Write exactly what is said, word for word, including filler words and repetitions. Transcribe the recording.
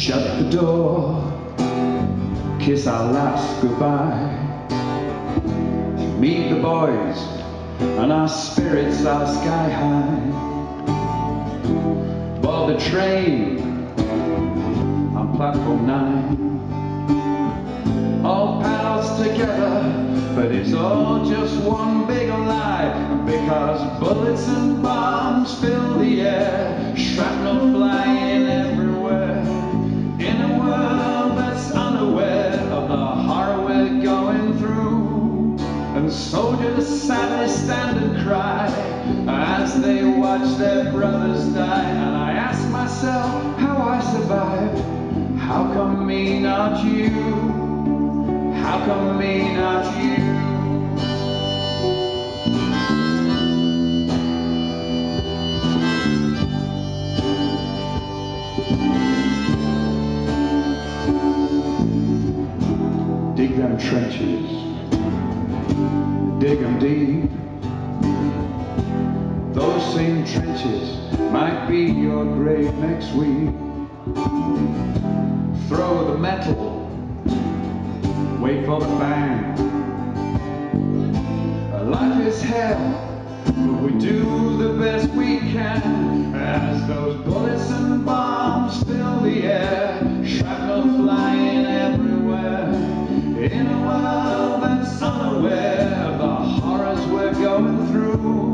shut the door, kiss our last goodbye, meet the boys and our spirits are sky high. Board the train on platform nine, all pals together, but it's all just one big lie, because bullets and bombs fill the air, shrapnel flying everywhere, in a world that's unaware of the horror we're going through. And soldiers sadly stand and cry as they watch their brothers die. And I ask myself how I survived. How come me, not you? How come me, not you? Dig them trenches, dig them deep. Those same trenches might be your grave next week. Throw the metal, wait for the bang. Life is hell, but we do the best we can, as those bullets and bombs fill the air, shrapnel flying everywhere, in a world that's unaware of the horrors we're going through.